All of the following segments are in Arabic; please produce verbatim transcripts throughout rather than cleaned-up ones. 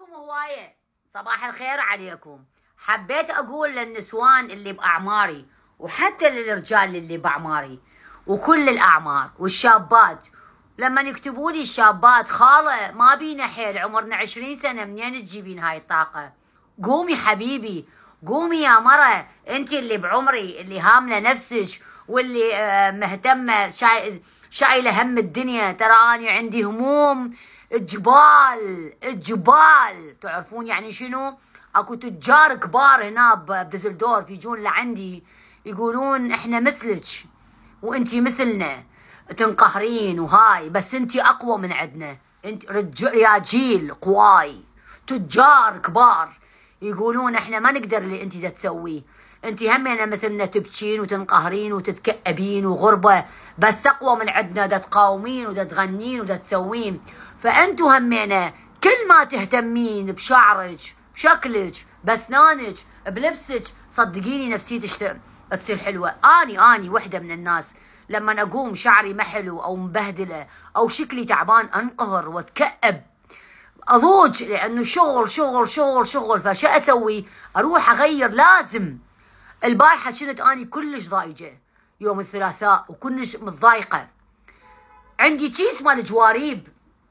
احبكم هوايه. صباح الخير عليكم. حبيت اقول للنسوان اللي باعماري وحتى للرجال اللي باعماري وكل الاعمار والشابات، لما يكتبوا لي الشابات خاله ما بينا حيل عمرنا عشرين سنه، منين تجيبين هاي الطاقه؟ قومي حبيبي، قومي يا مرة، انت اللي بعمري، اللي هامله نفسك واللي آه مهتمه شاي... شايله هم الدنيا. ترى اني عندي هموم جبال جبال. تعرفون يعني شنو؟ اكو تجار كبار هنا بدزلدورف يجون لعندي يقولون احنا مثلك وانتي مثلنا تنقهرين وهاي، بس انتي اقوى من عندنا، انت رجال قواي تجار كبار يقولون احنا ما نقدر اللي انتي دا تسويه. انتي همينا مثلنا تبكين وتنقهرين وتتكئبين وغربة، بس اقوى من عندنا، دا تقاومين ودا تغنين ودا تسوين. فانتو همينا كل ما تهتمين بشعرك بشكلك باسنانك بلبسك، صدقيني نفسيتك تصير حلوة. اني اني وحدة من الناس لما اقوم شعري ما حلو او مبهدلة او شكلي تعبان انقهر واتكئب اضوج، لانه شغل شغل شغل شغل. فشو اسوي؟ اروح اغير. لازم. البارحة كنت اني كلش ضايجة يوم الثلاثاء وكلش متضايقة، عندي كيس مال جواريب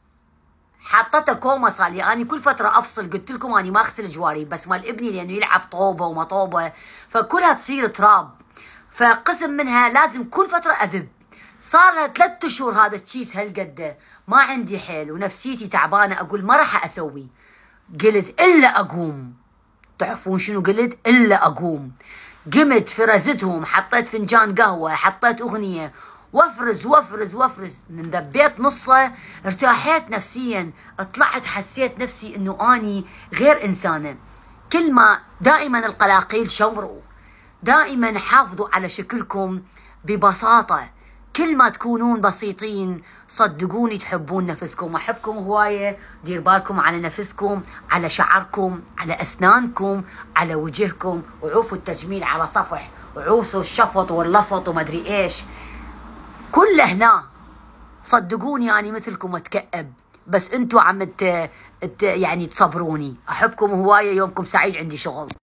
حطته كومه صار لي. اني كل فتره افصل، قلت لكم اني ما اغسل جواريب، بس مال ابني لانه يلعب طوبه وما طوبه فكلها تصير تراب، فقسم منها لازم كل فتره اذب. صار لها ثلاث اشهر هذا الكيس هالقده، ما عندي حيل ونفسيتي تعبانه، اقول ما راح اسوي. قلت الا اقوم. تعرفون شنو قلت؟ الا اقوم. قمت فرزتهم، حطيت فنجان قهوه، حطيت اغنيه وافرز وافرز وافرز. من ذبيت نصه ارتاحت نفسيا، طلعت حسيت نفسي انه اني غير انسانه. كل ما دائما القلاقيل شمروا، دائما حافظوا على شكلكم ببساطه. كل ما تكونون بسيطين صدقوني تحبون نفسكم. احبكم هوايه. دير بالكم على نفسكم، على شعركم، على اسنانكم، على وجهكم، وعوفوا التجميل على صفح، وعوفوا الشفط واللفط وما ادري ايش كله هنا. صدقوني اني مثلكم اتكئب، بس انتو عم ت... يعني تصبروني. احبكم هوايه. يومكم سعيد. عندي شغل.